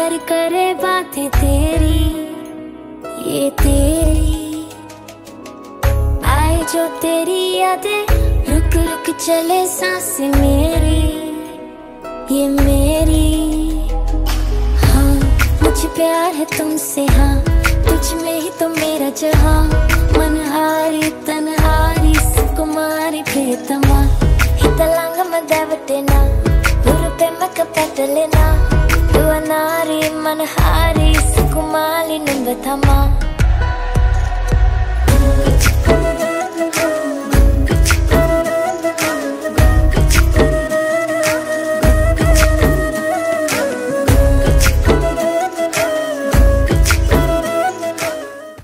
पर करे बातें तेरी, ये तेरी आए जो तेरी यादें, रुक रुक चले सांसें मेरी, ये मेरी। हाँ मुझे प्यार है तुमसे, हाँ तुझ में ही तो मेरा जहाँ, मनहारी तनहारी सुकुमारी प्रियतमा, हितलांग मदवटेना उरुपे मकपटलेना, दुआनारी मनहारी सुकुमाली नुंबथमा।